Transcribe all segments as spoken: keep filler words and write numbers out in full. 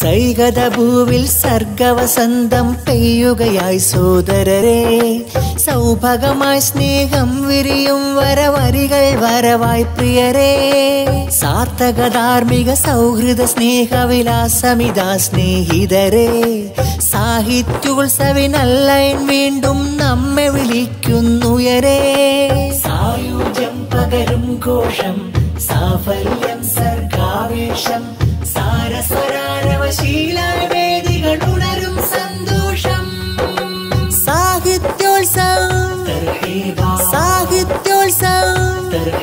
സൈകത ഭൂവിൽ സർഗവസന്തം പെയ്യുകയായി സോദരരെ, സൗഭാഗമായി സ്നേഹം വിരിയും വരവരികൾ വരവായി പ്രിയരെ. സാർത്ഥക ധാർമ്മിക സൗഹൃദ സ്നേഹവിലാസമിതാ സ്നേഹിതരെ, സാഹിത്യോത്സവിനല്ലൈൻ വീണ്ടും നമ്മെ വിളിക്കുന്നുയരെ. സായുജ്യം പകരും ഘോഷം, സാഫല്യം സർഗാവേശം, സാരസ്വരാരവശീലായ വേദികൾ ഉണരും സന്തോഷം. സാഹിത്യോത്സവം സാഹിത്യോത്സവം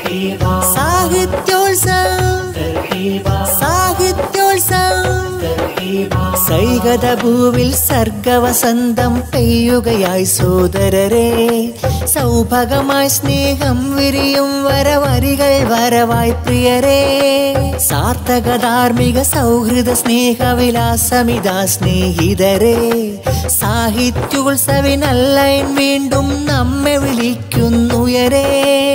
സാഹിത്യോത്സവം സാഹിത്യോത്സവം. സൈകത ഭൂവിൽ സർഗവസന്തം പെയ്യുകയായി സോദരരെ, സൗഭാഗമായി സ്നേഹം വിരിയും വരവരികൾ വരവായി പ്രിയരെ. സാർത്ഥക ധാർമ്മിക സൗഹൃദ സ്നേഹവിലാസമിതാ സ്നേഹിതരെ, സാഹിത്യോത്സവിനല്ലൈൻ വീണ്ടും നമ്മെ വിളിക്കുന്നുയരെ.